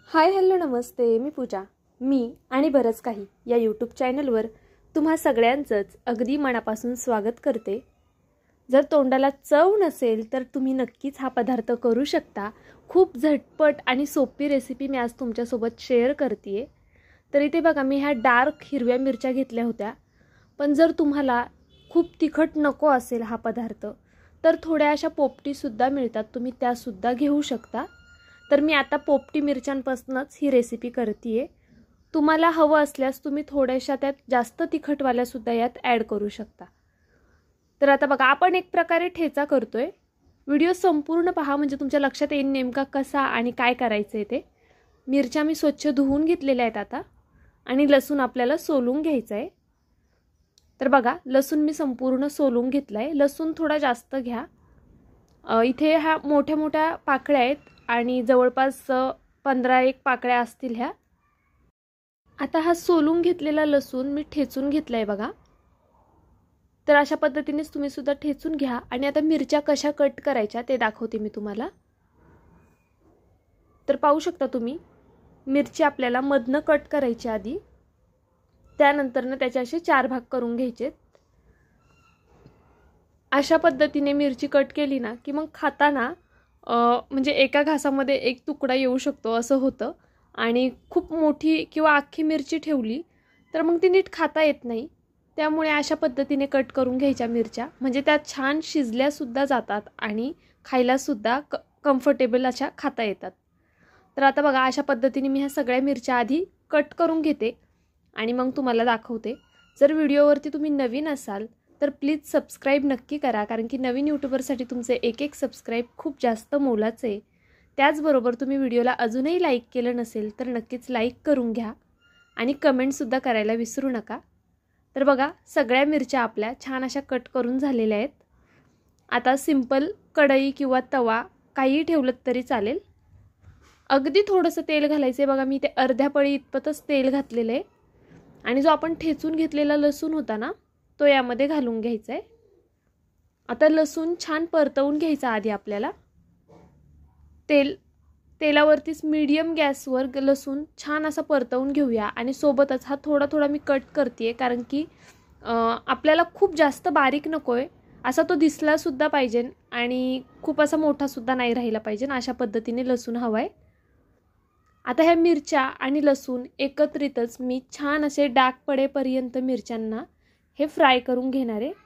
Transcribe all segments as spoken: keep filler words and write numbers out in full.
Hi hello नमस्ते, मी पूजा. मी आणि बरंच काही या यूट्यूब चॅनलवर तुम्हा सगळ्यांचंच अगदी मनापासून स्वागत करते. जर तोंडाला चव नसेल तर तुम्ही नक्कीच हा पदार्थ करू शकता. खूप झटपट आणि सोपी रेसिपी मी आज तुमच्यासोबत शेअर करते. तर इथे बघा, मी ह्या डार्क हिरव्या मिरच्या घेतल्या होत्या. पण जर तुम्हाला खूप तिखट नको असेल हा पदार्थ तर थोड्या अशा पोपटीसुद्धा मिळतात, तुम्ही त्यासुद्धा घेऊ शकता. तर मी आता पोपटी मिरच्यांपासूनच ही रेसिपी करते. तुम्हाला हवं असल्यास तुम्ही थोड्याशा त्यात जास्त तिखटवाल्यासुद्धा यात ॲड करू शकता. तर आता बघा, आपण एक प्रकारे ठेचा करतोय. व्हिडिओ संपूर्ण पहा म्हणजे तुमच्या लक्षात येईल नेमका कसा आणि काय करायचं आहे ते. मिरच्या मी स्वच्छ धुवून घेतलेल्या आहेत आता, आणि लसूण आपल्याला सोलून घ्यायचं आहे. तर बघा, लसूण मी संपूर्ण सोलून घेतला आहे. लसूण थोडा जास्त घ्या. इथे ह्या मोठ्या मोठ्या पाकळ्या आहेत आणि जवळपास पंधरा एक पाकळ्या असतील ह्या. आता हा सोलून घेतलेला लसूण मी ठेचून घेतला आहे बघा. तर अशा पद्धतीनेच तुम्ही सुद्धा ठेचून घ्या. आणि आता मिरच्या कशा कट करायच्या ते दाखवते मी तुम्हाला. तर पाहू शकता तुम्ही, मिरची आपल्याला मधनं कट करायची आधी, त्यानंतरनं त्याचे असे चार भाग करून घ्यायचे. अशा पद्धतीने मिरची कट केली ना की मग खाताना म्हणजे एका घासामध्ये एक तुकडा येऊ शकतो असं होतं. आणि खूप मोठी किंवा अख्खी मिरची ठेवली तर मग ती नीट खाता येत नाही. त्यामुळे अशा पद्धतीने कट करून घ्यायच्या मिरच्या, म्हणजे त्या छान शिजल्यासुद्धा जातात आणि खायलासुद्धा क कम्फर्टेबल अशा खाता येतात. तर आता बघा, अशा पद्धतीने मी ह्या सगळ्या मिरच्या आधी कट करून घेते आणि मग तुम्हाला दाखवते. जर व्हिडिओवरती तुम्ही नवीन असाल तर प्लीज सबस्क्राईब नक्की करा, कारण की नवीन यूट्यूबरसाठी तुमचे एक एक सबस्क्राईब खूप जास्त मोलाचे आहे. त्याचबरोबर तुम्ही व्हिडिओला अजूनही लाईक केलं नसेल तर नक्कीच लाईक करून घ्या आणि कमेंटसुद्धा करायला विसरू नका. तर बघा, सगळ्या मिरच्या आपल्या छान अशा कट करून झालेल्या आहेत. आता सिंपल कढई किंवा तवा काहीही ठेवलं तरी चालेल. अगदी थोडंसं तेल घालायचं आहे बघा. मी ते अर्ध्या पळी इतपतच तेल घातलेलं आहे. आणि जो आपण ठेचून घेतलेला लसूण होता ना तो यामध्ये घालून घ्यायचा आहे. आता लसूण छान परतवून घ्यायचा आधी आपल्याला. तेल तेलावरतीच मीडियम गॅसवर लसूण छान असा परतवून घेऊया. आणि सोबतच हा थोडा थोडा मी कट करते, कारण की आपल्याला खूप जास्त बारीक नको आहे, असा तो दिसलासुद्धा पाहिजे आणि खूप असा मोठासुद्धा नाही राहिला पाहिजे. अशा पद्धतीने लसूण हवा आहे. आता ह्या मिरच्या आणि लसूण एकत्रितच मी छान असे डाग पडेपर्यंत मिरच्यांना हे फ्राय करून घेणार आहे.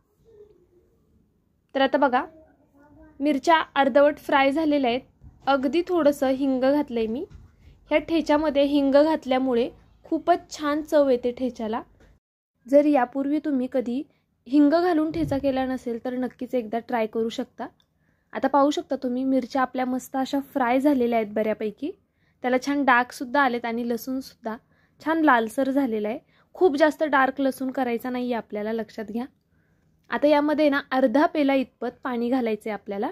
तर आता बघा, मिरच्या अर्धवट फ्राय झालेल्या आहेत. अगदी थोडंसं हिंग घातलं आहे मी. ह्या ठेच्यामध्ये हिंग घातल्यामुळे खूपच छान चव येते ठेच्याला. जर यापूर्वी तुम्ही कधी हिंग घालून ठेचा केला नसेल तर नक्कीच एकदा ट्राय करू शकता. आता पाहू शकता तुम्ही, मिरच्या आपल्या मस्त अशा फ्राय झालेल्या आहेत बऱ्यापैकी. त्याला छान डागसुद्धा आलेत आणि लसूणसुद्धा छान लालसर झालेला आहे. खूप जास्त डार्क लसूण करायचा नाही आहे आपल्याला, लक्षात घ्या. आता यामध्ये ना अर्धा पेला इतपत पाणी घालायचं आहे आपल्याला.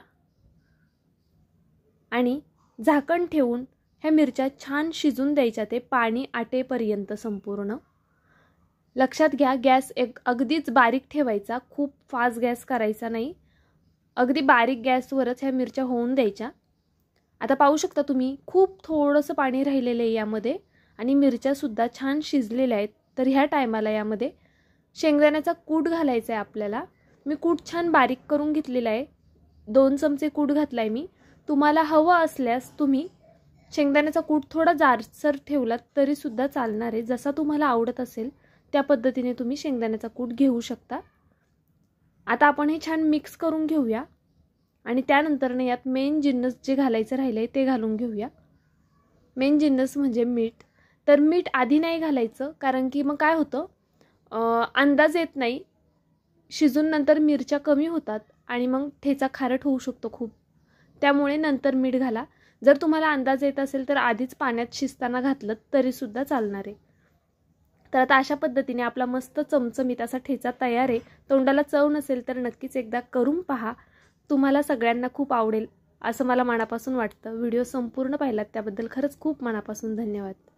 आणि झाकण ठेवून ह्या मिरच्या छान शिजून द्यायच्या, ते पाणी आटेपर्यंत संपूर्ण. लक्षात घ्या, गॅस एक अगदीच बारीक ठेवायचा, खूप फास्ट गॅस करायचा नाही. अगदी बारीक गॅसवरच ह्या मिरच्या होऊन द्यायच्या. आता पाहू शकता तुम्ही, खूप थोडंसं पाणी राहिलेलं आहे यामध्ये आणि मिरच्यासुद्धा छान शिजलेल्या आहेत. तर ह्या टायमाला यामध्ये शेंगदाण्याचा कूट घालायचा आहे आपल्याला. मी कूट छान बारीक करून घेतलेला आहे. दोन चमचे कूट घातला आहे मी. तुम्हाला हवं असल्यास तुम्ही शेंगदाण्याचा कूट थोडा जाडसर ठेवलात तरीसुद्धा चालणार आहे. जसा तुम्हाला आवडत असेल त्या पद्धतीने तुम्ही शेंगदाण्याचा कूट घेऊ शकता. आता आपण हे छान मिक्स करून घेऊया आणि त्यानंतरने यात मेन जिन्नस जे घालायचं राहिलं आहे ते घालून घेऊया. मेन जिन्नस म्हणजे मीठ. तर मीठ आधी नाही घालायचं, कारण की मग काय होतं, अंदाज येत नाही. शिजून नंतर मिरच्या कमी होतात आणि मग ठेचा खारट होऊ शकतो खूप. त्यामुळे नंतर मीठ घाला. जर तुम्हाला अंदाज येत असेल तर आधीच पाण्यात शिजताना घातलं तरीसुद्धा चालणार आहे. तर आता अशा पद्धतीने आपला मस्त चमचमीत असा ठेचा तयार आहे. तोंडाला चव नसेल तर नक्कीच एकदा करून पहा. तुम्हाला सगळ्यांना खूप आवडेल असं मला मनापासून वाटतं. व्हिडिओ संपूर्ण पाहिलात त्याबद्दल खरंच खूप मनापासून धन्यवाद.